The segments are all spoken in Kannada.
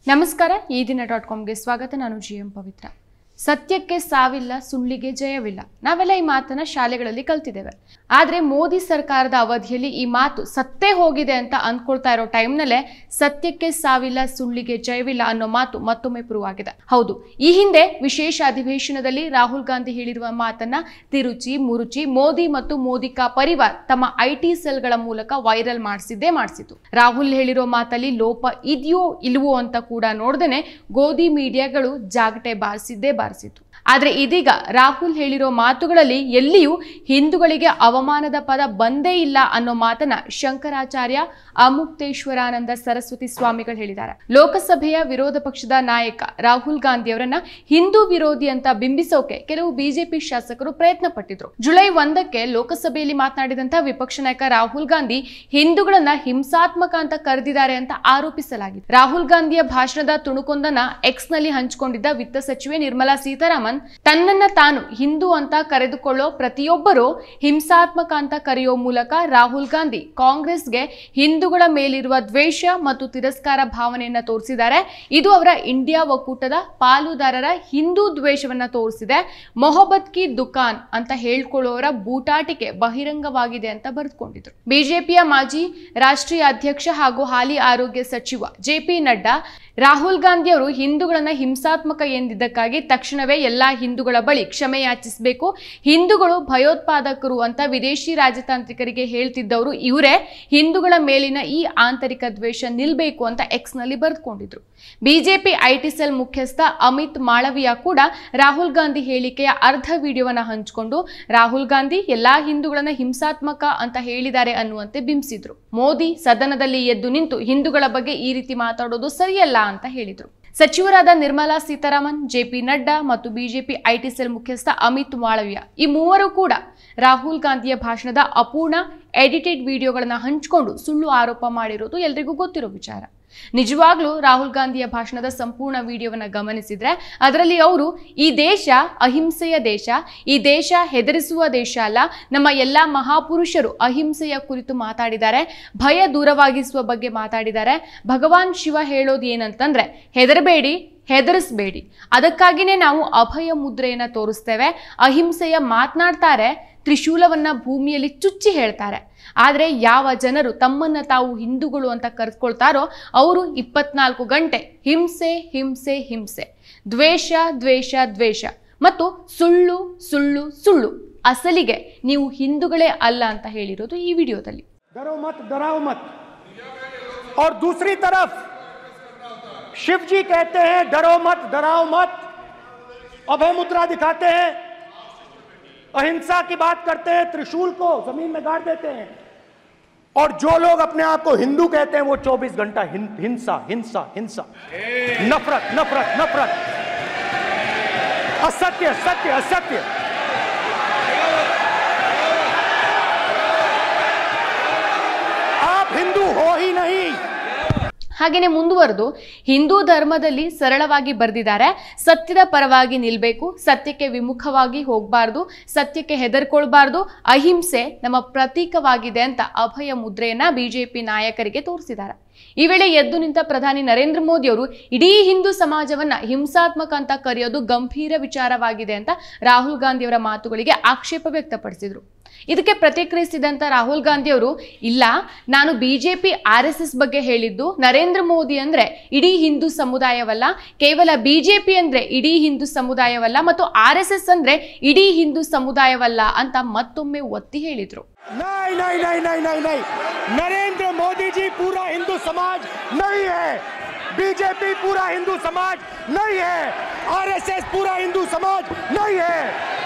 ನಮಸ್ಕಾರ ಈ ದಿನ.comಗೆ ಸ್ವಾಗತ. ನಾನು ಜಿಎಂ ಪವಿತ್ರ. ಸತ್ಯಕ್ಕೆ ಸಾವಿಲ್ಲ, ಸುಳ್ಳಿಗೆ ಜಯವಿಲ್ಲ. ನಾವೆಲ್ಲ ಈ ಮಾತನ್ನ ಶಾಲೆಗಳಲ್ಲಿ ಕಲ್ತಿದ್ದೇವೆ. ಆದ್ರೆ ಮೋದಿ ಸರ್ಕಾರದ ಅವಧಿಯಲ್ಲಿ ಈ ಮಾತು ಸತ್ತೇ ಹೋಗಿದೆ ಅಂತ ಅಂದ್ಕೊಳ್ತಾ ಇರೋ ಟೈಮ್ನಲ್ಲೇ ಸತ್ಯಕ್ಕೆ ಸಾವಿಲ್ಲ, ಸುಳ್ಳಿಗೆ ಜಯವಿಲ್ಲ ಅನ್ನೋ ಮಾತು ಮತ್ತೊಮ್ಮೆ ಪ್ರೂವ್ ಆಗಿದೆ. ಹೌದು, ಈ ಹಿಂದೆ ವಿಶೇಷ ಅಧಿವೇಶನದಲ್ಲಿ ರಾಹುಲ್ ಗಾಂಧಿ ಹೇಳಿರುವ ಮಾತನ್ನ ತಿರುಚಿ ಮುರುಚಿ ಮೋದಿ ಮತ್ತು ಮೋದಿಕಾ ಪರಿವಾರ್ ತಮ್ಮ ಐಟಿ ಸೆಲ್ಗಳ ಮೂಲಕ ವೈರಲ್ ಮಾಡಿಸಿತ್ತು. ರಾಹುಲ್ ಹೇಳಿರೋ ಮಾತಲ್ಲಿ ಲೋಪ ಇದೆಯೋ ಇಲ್ವೋ ಅಂತ ಕೂಡ ನೋಡ್ದೇನೆ ಗೋಧಿ ಮೀಡಿಯಾಗಳು ಜಾಗಟೆ ಬಾರಿಸಿತ್ತು. ಆದ್ರೆ ಇದೀಗ ರಾಹುಲ್ ಹೇಳಿರೋ ಮಾತುಗಳಲ್ಲಿ ಎಲ್ಲಿಯೂ ಹಿಂದೂಗಳಿಗೆ ಅವಮಾನದ ಪದ ಬಂದೇ ಇಲ್ಲ ಅನ್ನೋ ಮಾತನ್ನ ಶಂಕರಾಚಾರ್ಯ ಅಮುಕ್ತೇಶ್ವರಾನಂದ ಸರಸ್ವತಿ ಸ್ವಾಮಿಗಳು ಹೇಳಿದ್ದಾರೆ. ಲೋಕಸಭೆಯ ವಿರೋಧ ಪಕ್ಷದ ನಾಯಕ ರಾಹುಲ್ ಗಾಂಧಿ ಅವರನ್ನ ಹಿಂದೂ ವಿರೋಧಿ ಅಂತ ಬಿಂಬಿಸೋಕೆ ಕೆಲವು ಬಿಜೆಪಿ ಶಾಸಕರು ಪ್ರಯತ್ನ ಪಟ್ಟಿದ್ರು. ಜುಲೈ 1ಕ್ಕೆ ಲೋಕಸಭೆಯಲ್ಲಿ ಮಾತನಾಡಿದಂತ ವಿಪಕ್ಷ ನಾಯಕ ರಾಹುಲ್ ಗಾಂಧಿ ಹಿಂದೂಗಳನ್ನ ಹಿಂಸಾತ್ಮಕ ಅಂತ ಕರೆದಿದ್ದಾರೆ ಅಂತ ಆರೋಪಿಸಲಾಗಿದೆ. ರಾಹುಲ್ ಗಾಂಧಿಯ ಭಾಷಣದ ತುಣುಕೊಂದನ್ನ ಎಕ್ಸ್ ನಲ್ಲಿ ಹಂಚಿಕೊಂಡಿದ್ದ ವಿತ್ತ ಸಚಿವೆ ನಿರ್ಮಲಾ ಸೀತಾರಾಮನ್ ತನ್ನನ್ನ ತಾನು ಹಿಂದೂ ಅಂತ ಕರೆದುಕೊಳ್ಳೋ ಪ್ರತಿಯೊಬ್ಬರು ಹಿಂಸಾತ್ಮಕ ಅಂತ ಕರೆಯೋ ಮೂಲಕ ರಾಹುಲ್ ಗಾಂಧಿ ಕಾಂಗ್ರೆಸ್ಗೆ ಹಿಂದೂಗಳ ಮೇಲಿರುವ ದ್ವೇಷ ಮತ್ತು ತಿರಸ್ಕಾರ ಭಾವನೆಯನ್ನ ತೋರಿಸಿದ್ದಾರೆ. ಇದು ಅವರ ಇಂಡಿಯಾ ಒಕ್ಕೂಟದ ಪಾಲುದಾರರ ಹಿಂದೂ ದ್ವೇಷವನ್ನ ತೋರಿಸಿದೆ. ಮೊಹಬ್ಬತ್ ಕಿ ದುಕಾನ್ ಅಂತ ಹೇಳ್ಕೊಳ್ಳೋರ ಬೂಟಾಟಿಕೆ ಬಹಿರಂಗವಾಗಿದೆ ಅಂತ ಬರೆದುಕೊಂಡಿದ್ರು. ಬಿಜೆಪಿಯ ಮಾಜಿ ರಾಷ್ಟ್ರೀಯ ಅಧ್ಯಕ್ಷ ಹಾಗೂ ಹಾಲಿ ಆರೋಗ್ಯ ಸಚಿವ ಜೆಪಿ ನಡ್ಡಾ ರಾಹುಲ್ ಗಾಂಧಿ ಅವರು ಹಿಂದೂಗಳನ್ನ ಹಿಂಸಾತ್ಮಕ ಎಂದಿದ್ದಕ್ಕಾಗಿ ತಕ್ಷಣವೇ ಎಲ್ಲಾ ಹಿಂದೂಗಳ ಬಳಿ ಕ್ಷಮೆ ಯಾಚಿಸಬೇಕು. ಹಿಂದೂಗಳು ಭಯೋತ್ಪಾದಕರು ಅಂತ ವಿದೇಶಿ ರಾಜತಾಂತ್ರಿಕರಿಗೆ ಹೇಳ್ತಿದ್ದವರು ಇವರೇ. ಹಿಂದೂಗಳ ಮೇಲಿನ ಈ ಆಂತರಿಕ ದ್ವೇಷ ನಿಲ್ಬೇಕು ಅಂತ ಎಕ್ಸ್ ನಲ್ಲಿ ಬರೆದುಕೊಂಡಿದ್ರು. ಬಿಜೆಪಿ ಐಟಿ ಸೆಲ್ ಮುಖ್ಯಸ್ಥ ಅಮಿತ್ ಮಾಳವಿಯಾ ಕೂಡ ರಾಹುಲ್ ಗಾಂಧಿ ಹೇಳಿಕೆಯ ಅರ್ಧ ವಿಡಿಯೋವನ್ನ ಹಂಚಿಕೊಂಡು ರಾಹುಲ್ ಗಾಂಧಿ ಎಲ್ಲಾ ಹಿಂದೂಗಳನ್ನ ಹಿಂಸಾತ್ಮಕ ಅಂತ ಹೇಳಿದ್ದಾರೆ ಅನ್ನುವಂತೆ ಬಿಂಬಿಸಿದ್ರು. ಮೋದಿ ಸದನದಲ್ಲಿ ಎದ್ದು ನಿಂತು ಹಿಂದೂಗಳ ಬಗ್ಗೆ ಈ ರೀತಿ ಮಾತಾಡೋದು ಸರಿಯಲ್ಲ ಅಂತ ಹೇಳಿದ್ರು. ಸಚಿವರಾದ ನಿರ್ಮಲಾ ಸೀತಾರಾಮನ್, ಜೆಪಿ ನಡ್ಡಾ ಮತ್ತು ಬಿಜೆಪಿ ಐಟಿ ಸೆಲ್ ಮುಖ್ಯಸ್ಥ ಅಮಿತ್ ಮಾಳವಿಯಾ ಈ ಮೂವರು ಕೂಡ ರಾಹುಲ್ ಗಾಂಧಿಯ ಭಾಷಣದ ಅಪೂರ್ಣ ಎಡಿಟೆಡ್ ವಿಡಿಯೋಗಳನ್ನ ಹಂಚಿಕೊಂಡು ಸುಳ್ಳು ಆರೋಪ ಮಾಡಿರೋದು ಎಲ್ರಿಗೂ ಗೊತ್ತಿರೋ ವಿಚಾರ. ನಿಜವಾಗ್ಲೂ ರಾಹುಲ್ ಗಾಂಧಿಯ ಭಾಷಣದ ಸಂಪೂರ್ಣ ವಿಡಿಯೋವನ್ನ ಗಮನಿಸಿದ್ರೆ ಅದರಲ್ಲಿ ಅವರು ಈ ದೇಶ ಅಹಿಂಸೆಯ ದೇಶ, ಈ ದೇಶ ಹೆದರಿಸುವ ದೇಶ ಅಲ್ಲ, ನಮ್ಮ ಎಲ್ಲಾ ಮಹಾಪುರುಷರು ಅಹಿಂಸೆಯ ಕುರಿತು ಮಾತಾಡಿದ್ದಾರೆ, ಭಯ ದೂರವಾಗಿಸುವ ಬಗ್ಗೆ ಮಾತಾಡಿದ್ದಾರೆ. ಭಗವಾನ್ ಶಿವ ಹೇಳೋದು ಏನಂತಂದ್ರೆ ಹೆದರಬೇಡಿ, ಹೆದರಿಸಬೇಡಿ, ಅದಕ್ಕಾಗಿನೇ ನಾವು ಅಭಯ ಮುದ್ರೆಯನ್ನ ತೋರಿಸ್ತೇವೆ. ಅಹಿಂಸೆಯ ಮಾತನಾಡ್ತಾರೆ, ತ್ರಿಶೂಲವನ್ನ ಭೂಮಿಯಲ್ಲಿ ಚುಚ್ಚಿ ಹೇಳ್ತಾರೆ. ಆದ್ರೆ ಯಾವ ಜನರು ತಮ್ಮನ್ನ ತಾವು ಹಿಂದೂಗಳು ಅಂತ ಕರೆದುಕೊಳ್ತಾರೋ ಅವರು 24 ಗಂಟೆ ಹಿಂಸೆ ಹಿಂಸೆ ಹಿಂಸೆ, ದ್ವೇಷ ದ್ವೇಷ ದ್ವೇಷ ಮತ್ತು ಸುಳ್ಳು ಸುಳ್ಳು ಸುಳ್ಳು, ಅಸಲಿಗೆ ನೀವು ಹಿಂದೂಗಳೇ ಅಲ್ಲ ಅಂತ ಹೇಳಿರೋದು ಈ ವಿಡಿಯೋದಲ್ಲಿ. डरो मत, डराओ मत. और दूसरी तरफ शिव जी कहते हैं डरो मत, डराओ मत, अभय मुद्रा दिखाते हैं, अहिंसा की बात करते हैं, त्रिशूल को जमीन में गाड़ देते हैं. और जो लोग अपने आप को हिंदू कहते हैं वो 24 घंटा हिंसा हिंसा हिंसा, नफरत नफरत नफरत, असत्य सत्य असत्य. आप हिंदू हो ही नहीं. ಹಾಗೇನೆ ಮುಂದುವರೆದು ಹಿಂದೂ ಧರ್ಮದಲ್ಲಿ ಸರಳವಾಗಿ ಬರೆದಿದ್ದಾರೆ, ಸತ್ಯದ ಪರವಾಗಿ ನಿಲ್ಬೇಕು, ಸತ್ಯಕ್ಕೆ ವಿಮುಖವಾಗಿ ಹೋಗಬಾರ್ದು, ಸತ್ಯಕ್ಕೆ ಹೆದರ್ಕೊಳ್ಬಾರ್ದು, ಅಹಿಂಸೆ ನಮ್ಮ ಪ್ರತೀಕವಾಗಿದೆ ಅಂತ ಅಭಯ ಮುದ್ರೆಯನ್ನ ಬಿಜೆಪಿ ನಾಯಕರಿಗೆ ತೋರಿಸಿದ್ದಾರೆ. ಈ ವೇಳೆ ಎದ್ದು ನಿಂತ ಪ್ರಧಾನಿ ನರೇಂದ್ರ ಮೋದಿ ಅವರು ಇಡೀ ಹಿಂದೂ ಸಮಾಜವನ್ನ ಹಿಂಸಾತ್ಮಕ ಅಂತ ಕರೆಯೋದು ಗಂಭೀರ ವಿಚಾರವಾಗಿದೆ ಅಂತ ರಾಹುಲ್ ಗಾಂಧಿ ಅವರ ಮಾತುಗಳಿಗೆ ಆಕ್ಷೇಪ ವ್ಯಕ್ತಪಡಿಸಿದ್ರು. ಇದಕ್ಕೆ ಪ್ರತಿಕ್ರಿಯಿಸಿದಂತ ರಾಹುಲ್ ಗಾಂಧಿ ಅವರು, ಇಲ್ಲ, ನಾನು ಬಿಜೆಪಿ RSS ಬಗ್ಗೆ ಹೇಳಿದ್ದು, ನರೇಂದ್ರ ಮೋದಿ ಅಂದ್ರೆ ಇಡೀ ಹಿಂದೂ ಸಮುದಾಯವಲ್ಲ, ಕೇವಲ ಬಿಜೆಪಿ ಅಂದ್ರೆ ಇಡೀ ಹಿಂದೂ ಸಮುದಾಯವಲ್ಲ ಮತ್ತು RSS ಅಂದ್ರೆ ಇಡೀ ಹಿಂದೂ ಸಮುದಾಯವಲ್ಲ ಅಂತ ಮತ್ತೊಮ್ಮೆ ಒತ್ತಿ ಹೇಳಿದ್ರು. नहीं नहीं नहीं नहीं नहीं नहीं, नरेंद्र मोदी जी पूरा हिंदू समाज नहीं है, बीजेपी पूरा हिंदू समाज नहीं है, RSS पूरा हिंदू समाज नहीं है.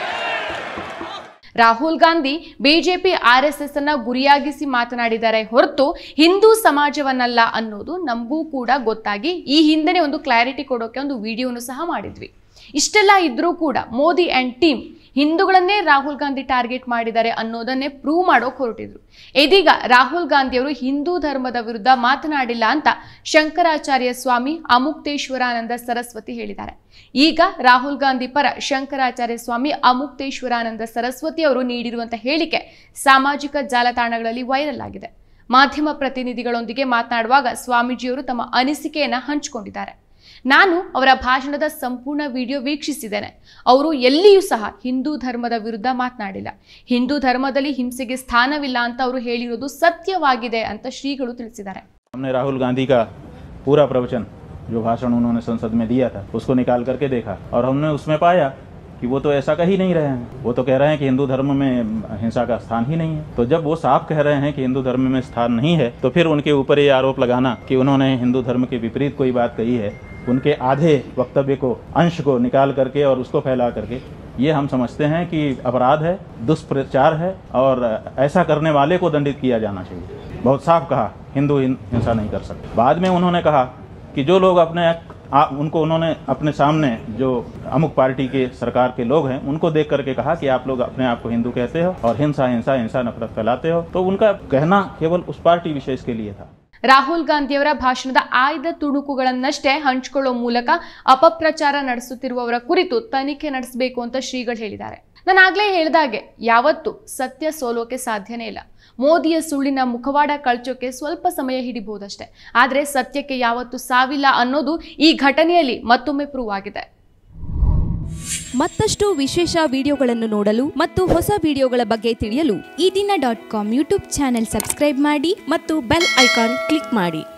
ರಾಹುಲ್ ಗಾಂಧಿ ಬಿಜೆಪಿ RSS ಅನ್ನ ಗುರಿಯಾಗಿಸಿ ಮಾತನಾಡಿದ್ದಾರೆ ಹೊರತು ಹಿಂದೂ ಸಮಾಜವನ್ನಲ್ಲ ಅನ್ನೋದು ನಮಗೂ ಕೂಡ ಗೊತ್ತಾಗಿ ಈ ಹಿಂದೆನೇ ಒಂದು ಕ್ಲಾರಿಟಿ ಕೊಡೋಕೆ ಒಂದು ವಿಡಿಯೋನು ಸಹ ಮಾಡಿದ್ವಿ. ಇಷ್ಟೆಲ್ಲ ಇದ್ರೂ ಕೂಡ ಮೋದಿ ಅಂಡ್ ಟೀಮ್ ಹಿಂದೂಗಳನ್ನೇ ರಾಹುಲ್ ಗಾಂಧಿ ಟಾರ್ಗೆಟ್ ಮಾಡಿದ್ದಾರೆ ಅನ್ನೋದನ್ನೇ ಪ್ರೂವ್ ಮಾಡೋಕೆ ಹೊರಟಿದ್ರು. ಇದೀಗ ರಾಹುಲ್ ಗಾಂಧಿ ಅವರು ಹಿಂದೂ ಧರ್ಮದ ವಿರುದ್ಧ ಮಾತನಾಡಿಲ್ಲ ಅಂತ ಶಂಕರಾಚಾರ್ಯ ಸ್ವಾಮಿ ಅಮುಕ್ತೇಶ್ವರಾನಂದ ಸರಸ್ವತಿ ಹೇಳಿದ್ದಾರೆ. ಈಗ ರಾಹುಲ್ ಗಾಂಧಿ ಪರ ಶಂಕರಾಚಾರ್ಯ ಸ್ವಾಮಿ ಅಮುಕ್ತೇಶ್ವರಾನಂದ ಸರಸ್ವತಿ ಅವರು ನೀಡಿರುವಂತಹ ಹೇಳಿಕೆ ಸಾಮಾಜಿಕ ಜಾಲತಾಣಗಳಲ್ಲಿ ವೈರಲ್ ಆಗಿದೆ. ಮಾಧ್ಯಮ ಪ್ರತಿನಿಧಿಗಳೊಂದಿಗೆ ಮಾತನಾಡುವಾಗ ಸ್ವಾಮೀಜಿಯವರು ತಮ್ಮ ಅನಿಸಿಕೆಯನ್ನ ಹಂಚಿಕೊಂಡಿದ್ದಾರೆ. ನಾನು ಅವರ ಭಾಷಣದ ಸಂಪೂರ್ಣ ವಿಡಿಯೋ ವೀಕ್ಷಿಸಿದ್ದೇನೆ. ಅವರು ಎಲ್ಲಿಯೂ ಸಹ ಹಿಂದೂ ಧರ್ಮದ ವಿರುದ್ಧ ಮಾತನಾಡಿಲ್ಲ. ಹಿಂದೂ ಧರ್ಮದಲ್ಲಿ ಹಿಂಸೆಗೆ ಸ್ಥಾನವಿಲ್ಲ ಅಂತ ಅವರು ಹೇಳಿರೋದು ಸತ್ಯವಾಗಿದೆ ಅಂತ ಶ್ರೀಗಳು ತಿಳಿಸಿದ್ದಾರೆ. हमने राहुल गांधी का पूरा प्रवचन जो भाषण उन्होंने संसद में दिया था उसको निकाल करके देखा और हमने उसमें पाया कि वो तो ऐसा कह ही नहीं रहे हैं. वो तो कह रहे हैं कि हिंदू धर्म में हिंसा का स्थान ही नहीं है. तो जब वो साफ कह रहे हैं कि हिंदू धर्म में स्थान नहीं है तो फिर उनके ऊपर ये आरोप लगाना कि उन्होंने हिंदू धर्म के विपरीत कोई बात कही है, उनके आधे वक्तव्य को अंश को निकाल करके और उसको फैला करके, ये हम समझते हैं कि अपराध है, दुष्प्रचार है और ऐसा करने वाले को दंडित किया जाना चाहिए. बहुत साफ कहा हिंदू हिंसा नहीं कर सकते. बाद में उन्होंने कहा कि जो लोग उनको उन्होंने अपने सामने जो अमुक पार्टी के सरकार के लोग हैं उनको देख करके कहा कि आप लोग अपने आप को हिंदू कहते हो और हिंसा नफरत फैलाते हो. तो उनका कहना केवल उस पार्टी विशेष के लिए था. ರಾಹುಲ್ ಗಾಂಧಿಯವರ ಭಾಷಣದ ಆಯ್ದ ತುಣುಕುಗಳನ್ನಷ್ಟೇ ಹಂಚಿಕೊಳ್ಳುವ ಮೂಲಕ ಅಪಪ್ರಚಾರ ನಡೆಸುತ್ತಿರುವವರ ಕುರಿತು ತನಿಖೆ ನಡೆಸಬೇಕು ಅಂತ ಶ್ರೀಗಳು ಹೇಳಿದ್ದಾರೆ. ನಾನು ಆಗ್ಲೇ ಹೇಳಿದಾಗೆ ಯಾವತ್ತೂ ಸತ್ಯ ಸೋಲೋಕೆ ಸಾಧ್ಯನೇ ಇಲ್ಲ. ಮೋದಿಯ ಸುಳ್ಳಿನ ಮುಖವಾಡ ಕಳ್ಚೋಕೆ ಸ್ವಲ್ಪ ಸಮಯ ಹಿಡಿಬಹುದಷ್ಟೇ, ಆದರೆ ಸತ್ಯಕ್ಕೆ ಯಾವತ್ತೂ ಸಾವಿಲ್ಲ ಅನ್ನೋದು ಈ ಘಟನೆಯಲ್ಲಿ ಮತ್ತೊಮ್ಮೆ ಪ್ರೂವ್ ಆಗಿದೆ. ಮತ್ತಷ್ಟು ವಿಶೇಷ ವಿಡಿಯೋಗಳನ್ನು ನೋಡಲು ಮತ್ತು ಹೊಸ ವಿಡಿಯೋಗಳ ಬಗ್ಗೆ ತಿಳಿಯಲು EDina.com ಯೂಟ್ಯೂಬ್ ಚಾನೆಲ್ ಸಬ್ಸ್ಕ್ರೈಬ್ ಮಾಡಿ ಮತ್ತು ಬೆಲ್ ಐಕಾನ್ ಕ್ಲಿಕ್ ಮಾಡಿ.